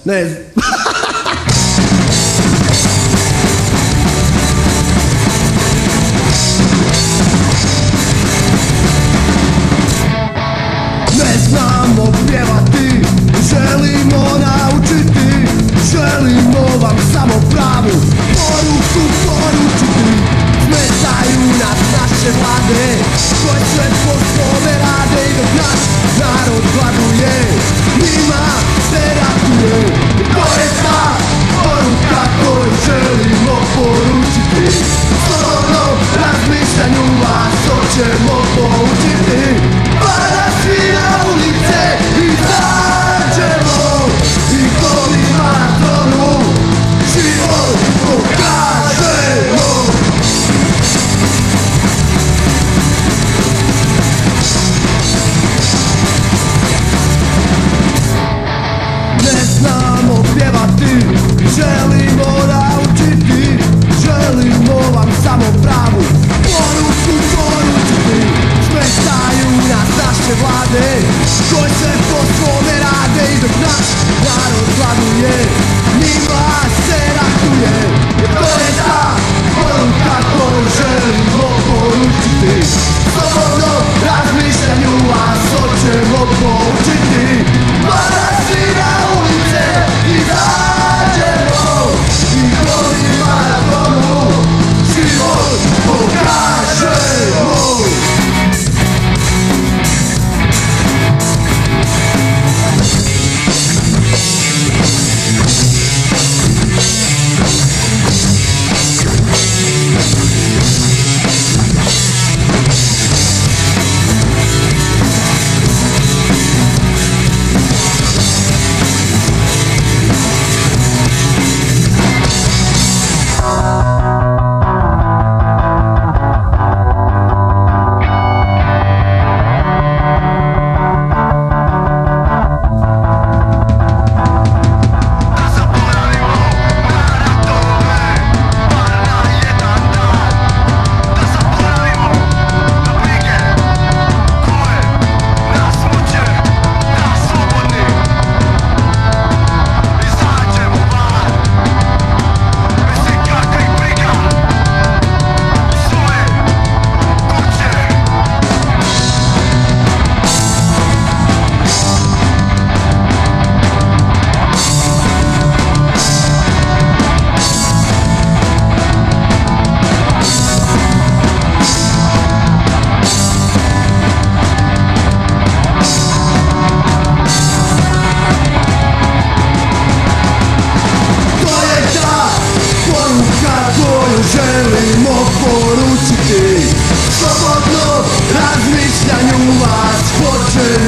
Ne. Ne znamo pjevati, želimo naučiti, želimo vam samo pravu poruku poručiti. Smetaju nas naše vlade koje sve po svome rade i dok naš narod gladuje njima se ratuje. To je ta poruka koju želimo poručiti. Slobodnom razmišljanju vas hoćemo poučiti. Pa da svi na ulice izađemo i kolima tonu život pokažemo. Ne znamo pjevati, želimo naučiti, želimo vam samo pravu poruku poručiti. Smetaju nas naše vlade koje sve po svome rade i dok naš narod gladuje njima se ratuje. To je ta poruka koju želimo poručiti. Slobodno razmišljanju vas hoćemo poučiti. Pa da svi na ulice izađemo i kolima na tonu život pokažemo. Želimo poručiti, slobodno razmišljanju vas hoćemo